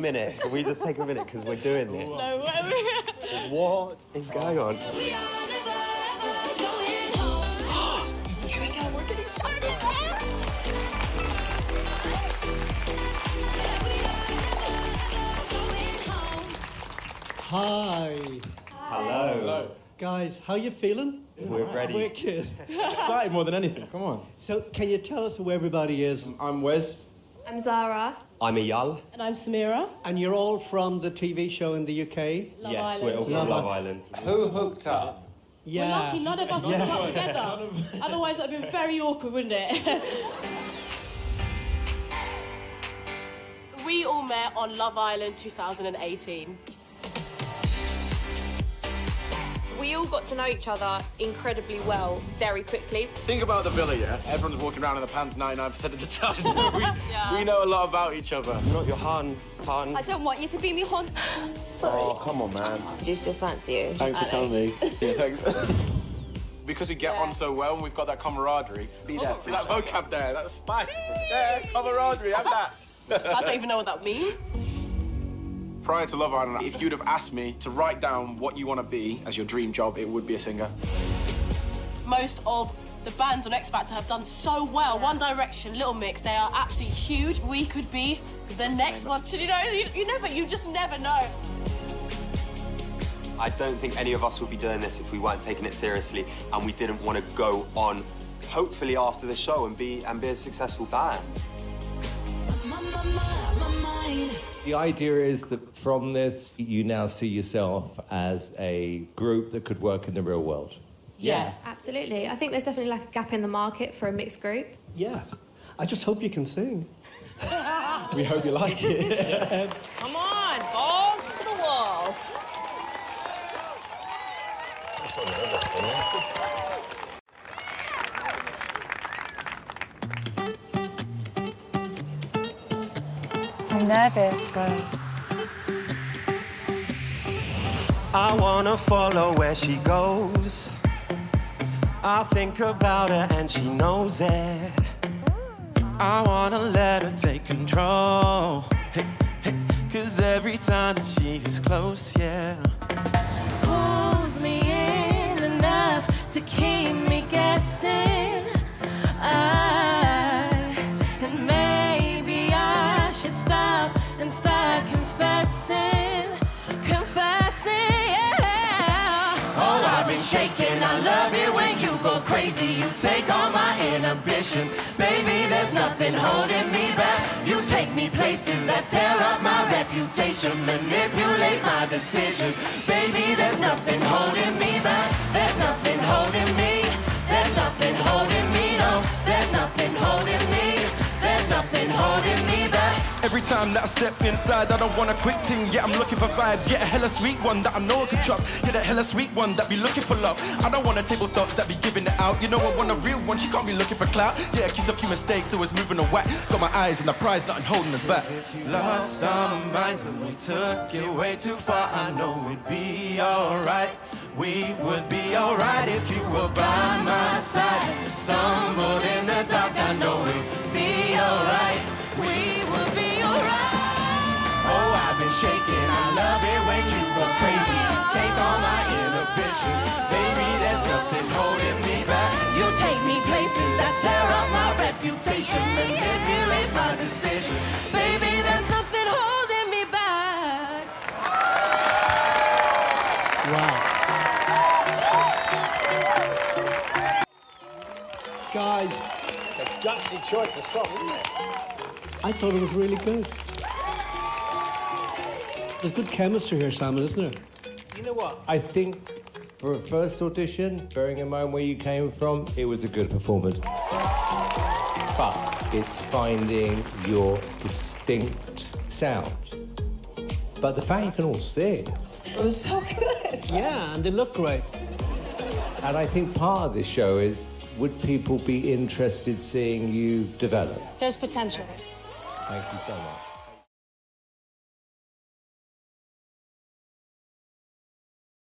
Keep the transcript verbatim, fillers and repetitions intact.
minute? Can we just take a minute because we're doing this? No, what? What is going on? Here we go, we're getting excited. Hi. Hello. Hello. Guys, how you feeling? We're ready. Wicked. Excited more than anything, come on. So, can you tell us who everybody is? I'm Wes. I'm Zara. I'm Eyal. And I'm Samira. And you're all from the T V show in the U K? Love yes, Island. we're all from Love Love Island. Island. Who hooked up? Yeah. We're lucky none of us hooked up together. Otherwise, that would have been very awkward, wouldn't it? We all met on Love Island two thousand eighteen. We all got to know each other incredibly well very quickly. Think about the villa, yeah? Everyone's walking around in the pants ninety-nine percent of the time, so we, Yeah. we know a lot about each other. I'm not your Han. Han. I don't want you to be me, hon. Oh, come on, man. Do you still fancy you? Thanks for telling me. Yeah, thanks. Because we get Yeah. on so well and we've got that camaraderie. Be Oh, that, see that vocab there, that spice. Yeah, camaraderie, have that. I don't even know what that means. Prior to Love Island, if you'd have asked me to write down what you want to be as your dream job, it would be a singer. Most of the bands on X Factor have done so well. One Direction, Little Mix, they are absolutely huge. We could be the next one. You know, you, you never, you just never know. I don't think any of us would be doing this if we weren't taking it seriously and we didn't want to go on, hopefully after the show, and be and be a successful band. The idea is that from this, you now see yourself as a group that could work in the real world. Yeah. Absolutely. I think there's definitely like a gap in the market for a mixed group. Yeah. I just hope you can sing. We hope you like it. Come on, balls to the wall. I'm nervous, girl. I wanna follow where she goes. I think about her and she knows it. I wanna let her take control. Hey, hey, cause every time that she gets close, yeah. She pulls me in enough to keep me guessing. I, and maybe I should stop and start confessing, confessing, yeah. Oh, I've been shaking, I love it when you go crazy. You take all my inhibitions. Baby, there's nothing holding me back. You take me places that tear up my reputation, manipulate my decisions. Baby, there's nothing holding me back. There's nothing holding me. There's nothing holding me, no. There's nothing holding me. There's nothing holding me back. Every time that I step inside, I don't want a quick thing. Yeah, I'm looking for vibes. Yeah, a hella sweet one that I know I can trust. Yeah, that hella sweet one that be looking for love. I don't want a table thought that be giving it out. You know I want a real one. She can't be looking for clout. Yeah, accused of few mistakes, though it's moving a whack. Got my eyes on the prize, nothing holding us back. Lost our minds when we took it way too far. I know we'd be alright. We would be alright if you were by my side. Stumbled in the dark, I know we'd be alright. We would be alright. Oh, I've been shaking, I love it when you go crazy. You take all my inhibitions. Baby, there's nothing holding me back. You take me places that tear up my reputation, manipulate my decisions. Baby, there's nothing holding me back. Wow. Guys, it's a gutsy choice of song, isn't it? I thought it was really good. There's good chemistry here, Simon, isn't there? You know what? I think for a first audition, bearing in mind where you came from, it was a good performance. But it's finding your distinct sound. But the fact you can all sing. It was so good. Yeah, and they look great. And I think part of this show is, would people be interested seeing you develop? There's potential. Thank you so much.